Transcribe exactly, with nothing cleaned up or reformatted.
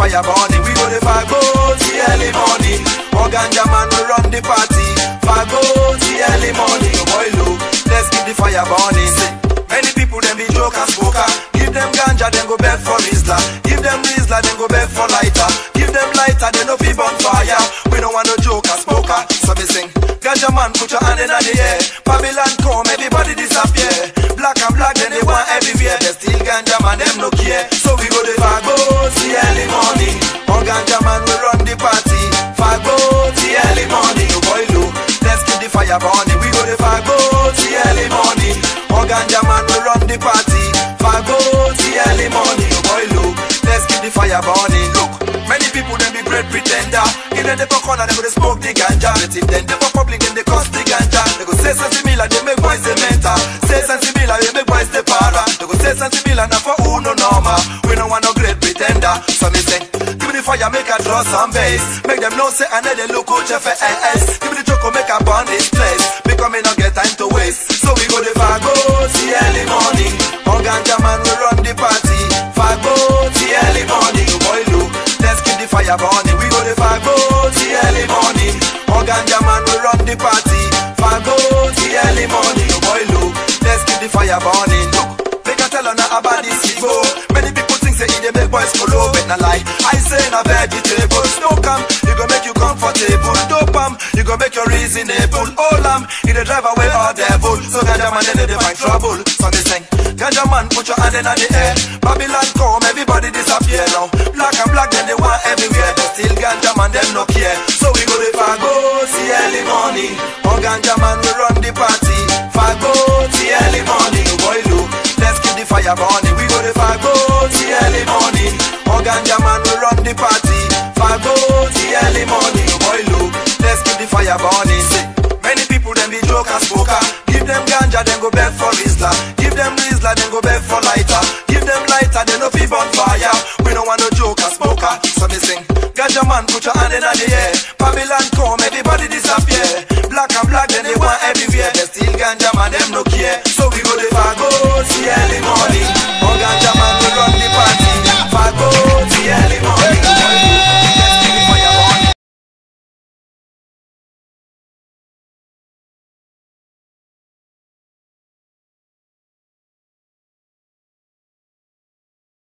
fire burning. We go the fago till early morning. One ganja man will run the party. Fago till early morning. Oh boy low, let's keep the fire burning. Many people them be joke and smoker. Give them ganja, then go beg for Rizla. Give them Rizla, then go beg for lighter. Give them lighter, then no people on fire. We don't want no joke and smoker. So me sing, ganja man, put your hand in the air. Babylon come, everybody disappear. Black and black, then they want everywhere. They still ganja man, them no care. So we go the fago till early morning. One ganja man will run the party. Fago till early morning. Oh boy low, let's keep the fire burning. We go the fago till early morning. One ganja man will run the party. Fago till early morning. Oh boy low, let's keep the fire burning. Look, many people them be great pretender. In the for corner they go to smoke the ganja. But if then they for public then they cost the ganja. They go say sensibila, they make boys the mental. Say sensibila, they make boys the para. They go say sensibila, now for who no normal. We don't want no great pretender. So me say, give me the fire, make a draw some bass. Make them know say I know they look out for L S. Give me the choco, make a burn this place. Because me not get time to waste. So we go the fago till early morning. One ganja man will run the party. Fago till early morning. Oh boy low, let's keep the fire burning. We go the fago till early morning. One ganja man will run the party. Fago till early morning. Oh boy low, let's keep the fire burning. Look, make a tell on about this Evo. Many people think say they make boys follow, but not lie. I say na vegetables. No come, you go make you comfortable. Dope am, you go make you reasonable. All am, you the drive away all devil. So ganja man then they find trouble. So they sing, ganja man put your hand in the air. Babylon come, everybody disappear now. Black and black then they want everywhere. But still ganja man them no care. So we go the fago till early morning. One ganja man will run the party. Fago till early morning. Oh boy low, let's keep the fire burning. We go the fago till early morning. One ganja man will run the party. Fago till early morning. Oh boy low, let's keep the fire burning. Many people them be joke and smoker. Give them ganja, then go beg for Rizla. Give them Rizla, then go beg for lighter. Give them lighter, then no people on fire. We don't want no joke and smoker. So me sing, ganja man, put your hand in the air. Babylon come, everybody disappear. Black and black, then they want everywhere. They still ganja man, them no care. So we go the fago till early morning. Oh ganja man